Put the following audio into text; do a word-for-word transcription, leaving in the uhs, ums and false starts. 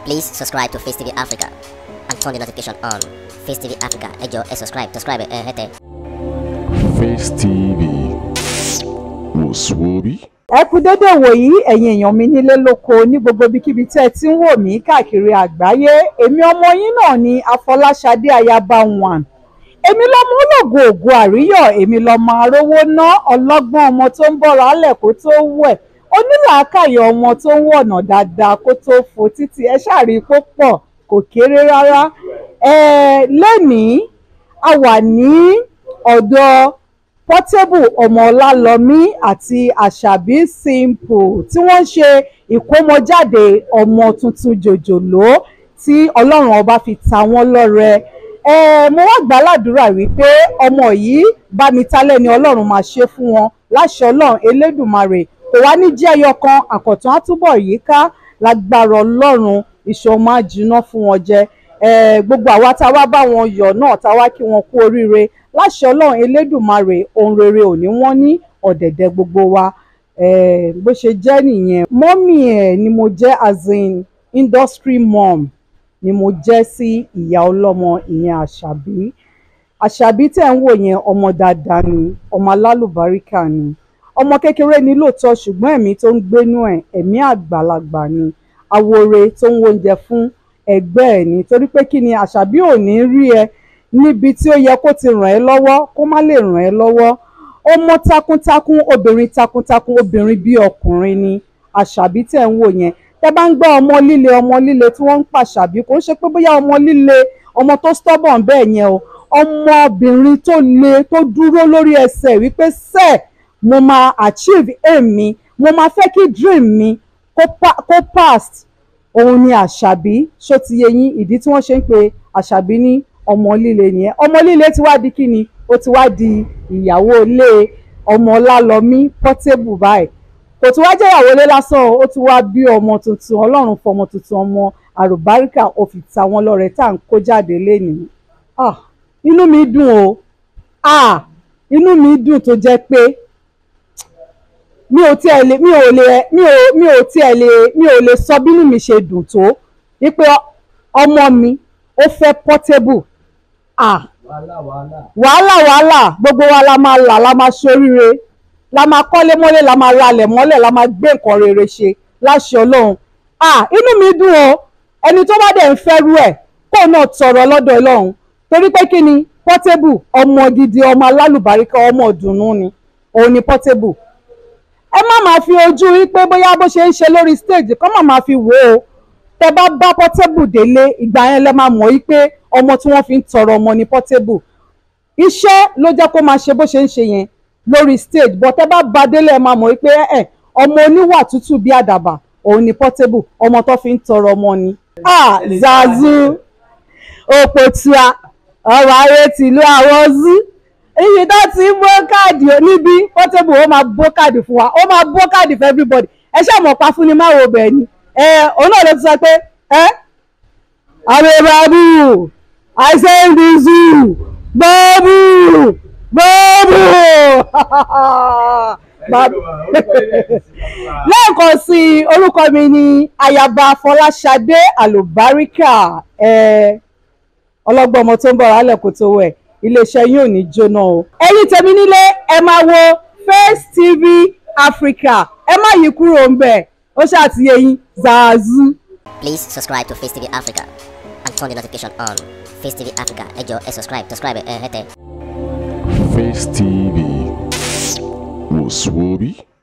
Please subscribe to Facetv Africa and turn the notification on. Facetv Africa, ẹ jọ̀ọ́ ẹ subscribe, subscribe ẹ hẹ́tẹ̀. Facetv wò sùwòbí. Ẹ kú dédé wòyí ẹ̀yin èèyàn mi nílé lóko ní gbogbo ibikíbi tẹ́ ẹ ti ń wò mí káàkiri àgbáyé. Èmi ọmọ yín náà ni Afọláṣadé Ayaba one. Èmi lọmọ ológo ògo àríyọ̀, èmi lọmọ arówó ná, ọlọ́gbọ́n ọmọ tó ń bọ̀rọ̀ alẹ̀ kó tó wẹ̀, onílàákàyè ọmọ tó ń wọ̀nà dáadáa kó tó fò títí. Ẹ ṣàrí kó pọ̀ kò kéré rárá. Ẹ lẹ́nìí a wà ní ọ̀dọ̀ Portable ọmọ Ọlálọ́mí àti Ashabi Simple tí wọ́n ń ṣe ìkómọjáde ọmọ tuntun jòjòló tí Ọlọ́run ọba fi ta wọ́n lọ́rẹ. ẹ mo wá gbàládùra wípé ọmọ yìí bá mi talẹ́ ni Ọlọ́run máa ṣe fún wọn láṣẹ Ọlọ́run Elédùmarè, kò wá ní jẹ́ ẹyọ kan, àkọ̀tún àtúbọ̀ yìí ká lágbára Ọlọ́run, ìṣọ́ máa jiná fún wọn jẹ. ẹ gbogbo àwa tá a wá bá wọn yọ̀ náà tá a wá kí wọn kú oríire láṣẹ Ọlọ́run Elédùmarè, ohun rere ò ní wọ́n ní ọ̀dẹ̀dẹ̀ gbogbo wa. eh, bó ṣe jẹ́ nìyẹn. mọ́mì ẹ̀ ni mo jẹ́, as in industry mom ni mo jẹ́ sí ìyá ọlọ́mọ ìyẹn Àṣàbí. Àṣàbí tẹ̀ ń wò yẹn ọmọ dáadáa ni, ọmọ alálùbáríkà ni, ọmọ kékeré ni lóòótọ́ ṣùgbọ́n ẹ̀mí tó ń gbénú ẹ̀ ẹ̀mí àgbàlagbà ni, awore tó ń wóúnjẹ fún ẹgbẹ́ ẹ̀ ni. Torí pé kí ni, Àṣàbí ò ní rí ẹ níbi tí ó yẹ kó ti ràn ẹ́ lọ́wọ́ kó má lè ràn ẹ́ lọ́wọ́. Ọmọ takuntakun, obìnrin takuntakun, obìnrin bí ọkùnrin ni Àṣàbí tẹ̀ ń wò yẹn. Tẹ́ bá ń gbọ́ ọmọ líle ọmọ líle tí wọ́n ń pàṣàbí, kò ń ṣe pé bóyá ọmọ líle ọmọ tó stubborn bẹ́ẹ̀ yẹn o, ọmọbìnrin tó le tó dúró lórí ẹsẹ̀ wípé sẹ́ẹ̀ mo máa achieve aim mi, mo máa fẹ́ kí dream mi kó pa kó past. Òun ni Àṣàbí. Ṣó ti yé yín ìdí tí wọ́n ṣe ń pe Àṣàbí ní ọmọ líle nìyẹn. Ọmọ líle ti wá di kí ni, ó ti wá di ìyàwó ilé ọmọ Ọlálọ́mí Portable báyìí. Kò tún wá jẹ́ ìyàwó ilé lásán, ó tún wá bí ọmọ tuntun. Ọlọ́run fọmọ tuntun, ọmọ àrùbáríkà ó fi ta wọn lọ́rẹ tá à ń kó jáde lénìí. ah inú mi dùn o, ah inú mi dùn tó jẹ́ pé mi ò tiẹ̀ lè mi ò lè mi ò mi ò tiẹ̀ lè mi ò lè sọ bínú mi ṣe dùn tó wípé ọmọ mi ó fẹ́ Portable. ah wàhálà wàhálà gbogbo wa la máa là, la máa ṣoríire, la máa kọ́lé mọ́lé, la máa ralẹ̀ mọ́lẹ̀, la máa gbé nǹkan rere ṣe láṣẹ Ọlọ́run. ah inú mi dùn o, ẹni tó bá dẹ̀ ń fẹ́rú ẹ̀ kó náà tọrọ lọ́dọ̀ Ọlọ́run. Torí pé kí ni, Portable ọmọ gidi, ọmọ alálùbáríkà, ọmọ ìdùnnú ni òun ni Portable. Ẹ má máa fi ojú wípé bóyá bó ṣe ń ṣe lórí stage kọ́ má máa fi wò ó. Tẹ bá bá Portable délé, ìgbà yẹn lẹ máa mọ̀ wípé ọmọ tí wọ́n fi ń tọrọ ọmọ ni Portable. Iṣẹ́ ló jẹ́ kó máa ṣe bó ṣe ń ṣe yẹn lórí stage, but tẹ bá bá délé ẹ máa mọ̀ wípé ẹ ọmọ oníwà tútù bí àdàbà òun ni Portable, ọmọ tó fi ń tọrọ ọmọ ni. ah zazu òpòtúà ọ̀rọ̀ ayé tìlú àwọn zú iye tó ti ń bó káàdì níbi Portable ó máa bó káàdì fún wa, ó máa bó káàdì for everybody. Ẹ ṣáà mọ̀ pa fún ni má wo bẹ́ẹ̀ ni. ẹ òun náà ló ti sọ pé ẹ àbẹ̀bàbù I say the zoo bọ́ọ̀bù bọ́ọ̀bù. lẹ́ẹ̀kan sí i, orúkọ mi ni Ayaba Fọláṣadé Àlùbáríkà. ẹ ọlọ́gbọ́n ọmọ tó ń bọ̀ rálẹ̀ kó tó wẹ̀, iléeṣẹ́ yín ò ní jóná o. ẹ̀yin tèmi nílé, ẹ máa wo Facetv Africa, ẹ má yí kúrò ń bẹ̀, ó ṣàtìyẹ yín zazu. Please subscribe to Facetv Africa and turn the notification on. Facetv Africa, ẹ jọ̀ọ́ ẹ subscribe, subscribe ẹ hẹ́tẹ̀. Facetv wò sùwòbí.